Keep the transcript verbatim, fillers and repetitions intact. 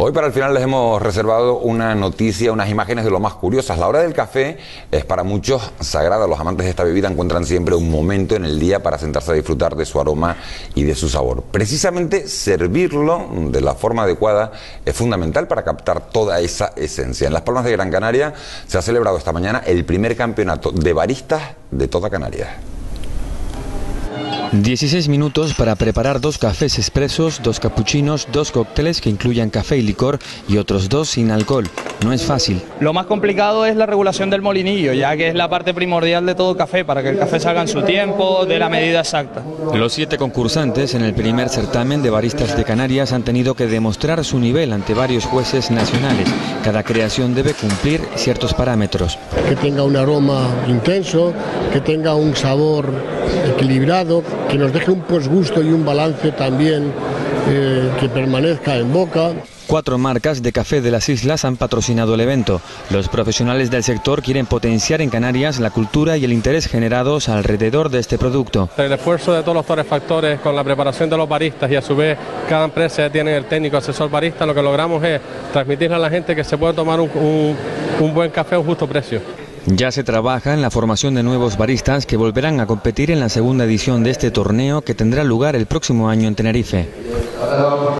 Hoy para el final les hemos reservado una noticia, unas imágenes de lo más curiosas. La hora del café es para muchos sagrada. Los amantes de esta bebida encuentran siempre un momento en el día para sentarse a disfrutar de su aroma y de su sabor. Precisamente servirlo de la forma adecuada es fundamental para captar toda esa esencia. En Las Palmas de Gran Canaria se ha celebrado esta mañana el primer campeonato de baristas de toda Canarias. dieciséis minutos para preparar dos cafés expresos, dos capuchinos, dos cócteles que incluyan café y licor y otros dos sin alcohol. No es fácil. Lo más complicado es la regulación del molinillo, ya que es la parte primordial de todo café, para que el café salga en su tiempo, de la medida exacta. Los siete concursantes en el primer certamen de baristas de Canarias han tenido que demostrar su nivel ante varios jueces nacionales. Cada creación debe cumplir ciertos parámetros. Que tenga un aroma intenso, que tenga un sabor equilibrado, que nos deje un posgusto y un balance también eh, que permanezca en boca. Cuatro marcas de café de las islas han patrocinado el evento. Los profesionales del sector quieren potenciar en Canarias la cultura y el interés generados alrededor de este producto. El esfuerzo de todos los torrefactores con la preparación de los baristas y a su vez cada empresa tiene el técnico asesor barista, lo que logramos es transmitirle a la gente que se puede tomar un, un, un buen café a un justo precio. Ya se trabaja en la formación de nuevos baristas que volverán a competir en la segunda edición de este torneo que tendrá lugar el próximo año en Tenerife.